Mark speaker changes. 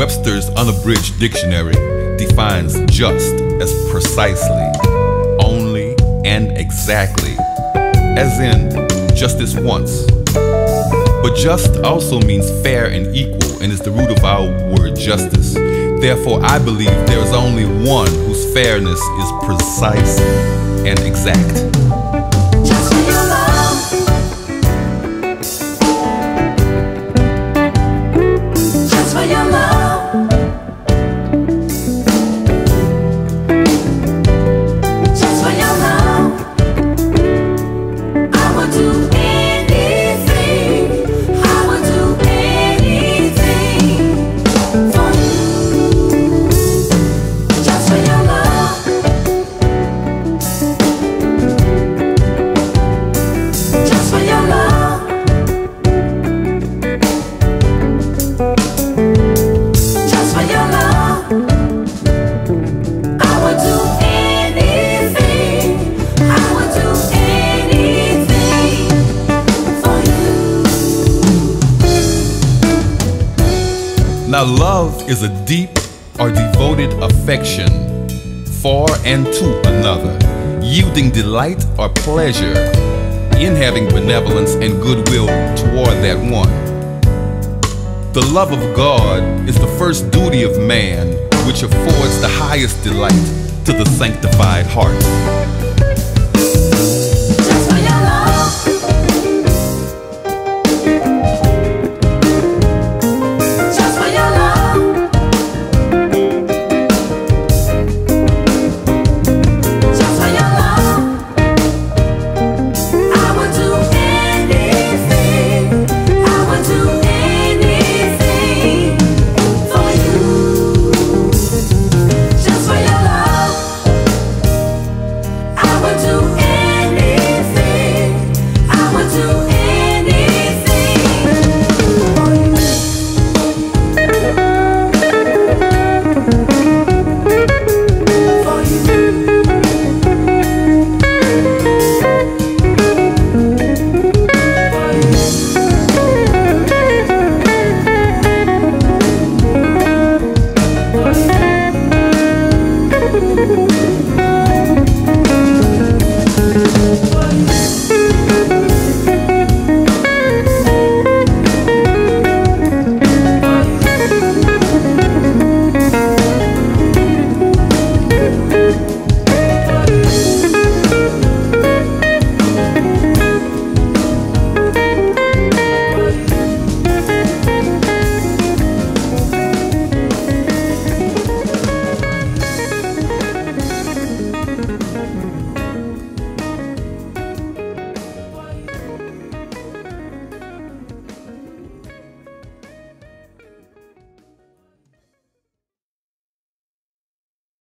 Speaker 1: Webster's Unabridged Dictionary defines just as precisely, only, and exactly, as in justice once. But just also means fair and equal and is the root of our word justice. Therefore, I believe there is only one whose fairness is precise and exact.
Speaker 2: Just for your love. Just for your love. Just for your love. I would do anything. I would do anything for you. Just for your love. Just for your love. Just for your love. I would do anything. I would do anything for you.
Speaker 1: Now, love is a deep or devoted affection for and to another, yielding delight or pleasure in having benevolence and goodwill toward that one. The love of God is the first duty of man, which affords the highest delight to the sanctified heart.